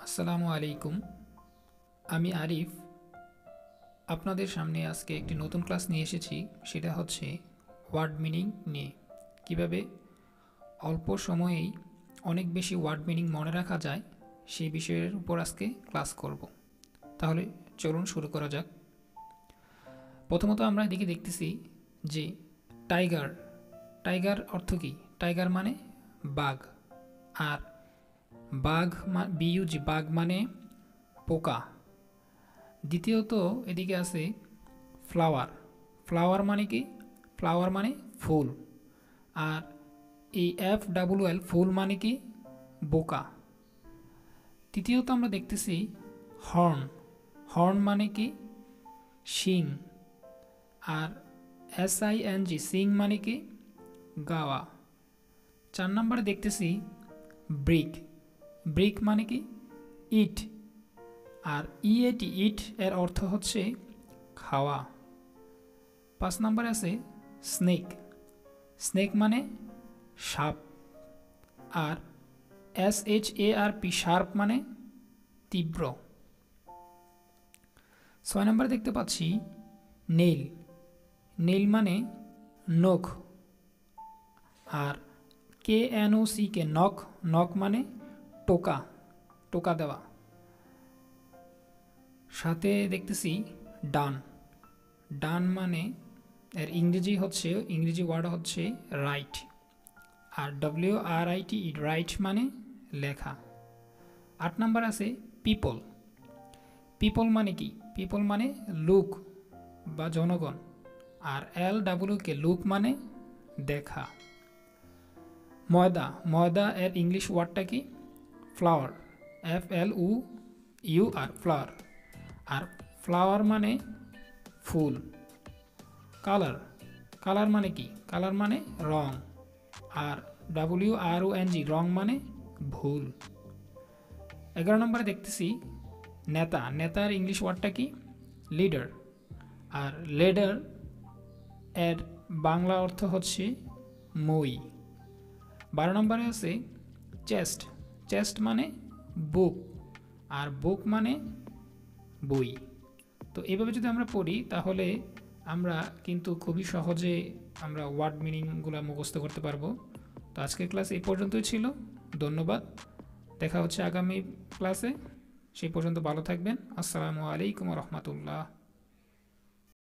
আসসালামু আলাইকুম। আমি আরিফ আপনাদের সামনে আজকে একটি নতুন ক্লাস নিয়ে এসেছি। সেটা হচ্ছে ওয়ার্ড মিনিং নিয়ে কিভাবে অল্প সময়েই অনেক বেশি ওয়ার্ড মিনিং মনে রাখা যায় সেই বিষয়ের উপর আজকে ক্লাস করব। তাহলে চলুন শুরু করা যাক। প্রথমত আমরা এদিকে দেখতেছি যে টাইগার টাইগার অর্থ কী? টাইগার মানে বাঘ, আর বাঘ বিইউজি বাঘ মানে পোকা। দ্বিতীয়ত এদিকে আছে ফ্লাওয়ার। ফ্লাওয়ার মানে কি? ফ্লাওয়ার মানে ফুল। আর এই FWL ফুল মানে কি? বোকা। তৃতীয়ত আমরা দেখতেছি হর্ন। হর্ন মানে কি? শিং। আর SING সিং মানে কি? গাওয়া। 4 নম্বরে দেখতেছি ব্রিক। ব্রিক মানে কি? ইট। আর EAT ইট এর অর্থ হচ্ছে খাওয়া। 5 নম্বরে আছে স্নেক। স্নেক মানে সাপ। আর SHARP শার্প মানে তীব্র। 6 নম্বরে দেখতে পাচ্ছি নেইল। নেইল মানে নখ। আর KNOCK নখ। নখ মানে টোকা, টোকা দেওয়া। সাথে দেখতেছি ডান। ডান মানে এর ইংরেজি ওয়ার্ড হচ্ছে রাইট। আর WRIT রাইট মানে লেখা। 8 নাম্বার আছে পিপল। পিপল মানে কি? পিপল মানে লুক বা জনগণ। আর LWK লুক মানে দেখা। ময়দা। ময়দা এর ইংলিশ ওয়ার্ডটা কি? ফ্লাওয়ার। FLOUR flour. আর ফ্লাওয়ার মানে ফুল। কালার। কালার মানে কি? কালার মানে রং। আর WRONG রং মানে ভুল। 11 নম্বরে দেখতেছি নেতা। নেতার ইংলিশ ওয়ার্ডটা কি? লিডার। আর লিডার এর বাংলা অর্থ হচ্ছে মই। 12 নম্বরে আছে চেস্ট। চেস্ট মানে বুক। আর বুক মানে বই। তো এইভাবে যদি আমরা পড়ি তাহলে আমরা কিন্তু খুবই সহজে আমরা ওয়ার্ড মিনিংগুলো মুখস্থ করতে পারবো। তো আজকের ক্লাস এই পর্যন্তই ছিল। ধন্যবাদ। দেখা হচ্ছে আগামী ক্লাসে। সেই পর্যন্ত ভালো থাকবেন। আসসালামু আলাইকুম রহমতুল্লাহ।